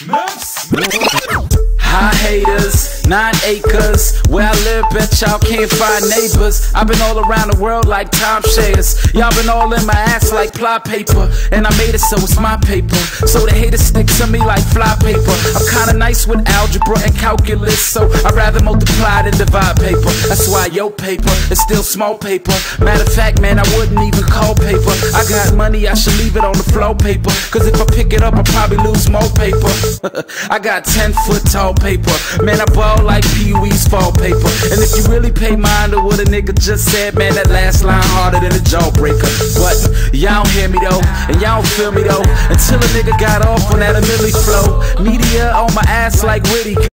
Hi haters, 9 acres. Where I live, bet y'all can't find neighbors. I've been all around the world like timeshares. Y'all been all in my ass like plot paper. And I made it so it's my paper. So the haters stick to me like fly paper. I'm kinda nice with algebra and calculus, so I'd rather multiply than divide paper. That's why your paper is still small paper. Matter of fact, man, I wouldn't even call paper. I got money, I should leave it on the flow paper. Cause if I pick it up, I'll probably lose more paper. I got 10-foot tall paper. Man, I ball like Pee-wee's fall paper. And if you really pay mind to what a nigga just said, man, that last line harder than a jawbreaker. But y'all don't hear me though, and y'all don't feel me though, until a nigga got off on that Millie flow. Media on my ass like Witty.